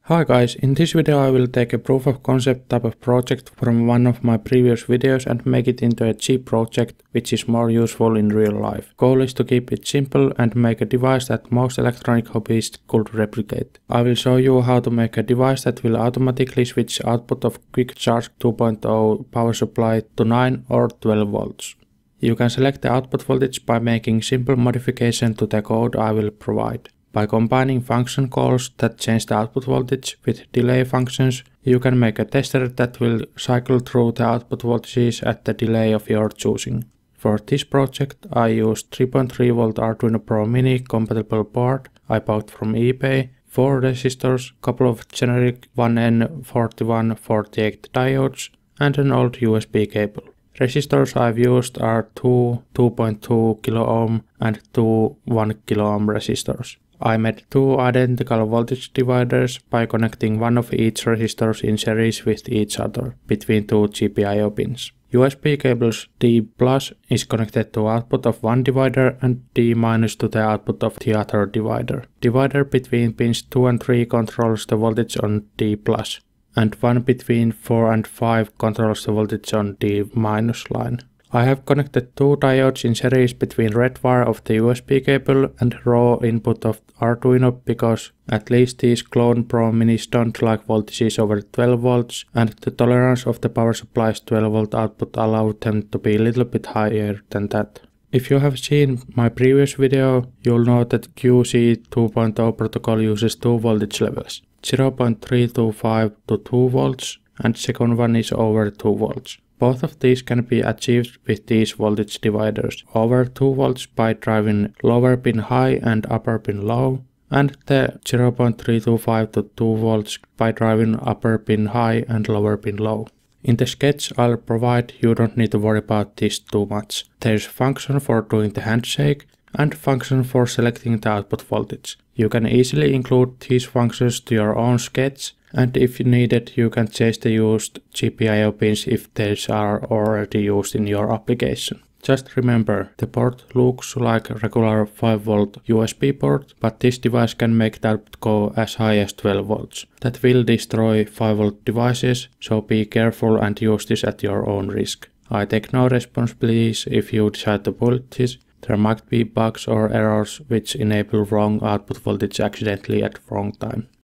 Hi guys, in this video I will take a proof of concept type of project from one of my previous videos and make it into a cheap project which is more useful in real life. Goal is to keep it simple and make a device that most electronic hobbyists could replicate. I will show you how to make a device that will automatically switch output of QuickCharge 2.0 power supply to 9 or 12 volts. You can select the output voltage by making simple modification to the code I will provide. By combining function calls that change the output voltage with delay functions, you can make a tester that will cycle through the output voltages at the delay of your choosing. For this project, I used 3.3 volt Arduino Pro Mini compatible board I bought from eBay, 4 resistors, couple of generic 1N4148 diodes, and an old USB cable. Resistors I've used are two 2.2 kilo ohm and two 1 kilo ohm resistors. I made two identical voltage dividers by connecting one of each resistors in series with each other between two GPIO pins. USB cables D+ is connected to output of one divider and D- to the output of the other divider. Divider between pins 2 and 3 controls the voltage on D+, and one between 4 and 5 controls the voltage on D- line. I have connected two diodes in series between red wire of the USB cable and raw input of Arduino because at least these clone Pro Minis don't like voltages over 12 volts and the tolerance of the power supply's 12 volt output allowed them to be a little bit higher than that. If you have seen my previous video, you'll know that QC 2.0 protocol uses two voltage levels, 0.325 to 2 volts and second one is over 2 volts. Both of these can be achieved with these voltage dividers, over 2 volts by driving lower pin high and upper pin low, and the 0.325 to 2 volts by driving upper pin high and lower pin low. In the sketch I'll provide, you don't need to worry about this too much. There's function for doing the handshake and function for selecting the output voltage. You can easily include these functions to your own sketch, and if needed you can change the used GPIO pins if these are already used in your application. Just remember, the port looks like a regular 5 volt USB port, but this device can make that go as high as 12 volts. That will destroy 5 volt devices, so be careful and use this at your own risk. I take no responsibilities if you decide to build this. There might be bugs or errors which enable wrong output voltage accidentally at wrong time.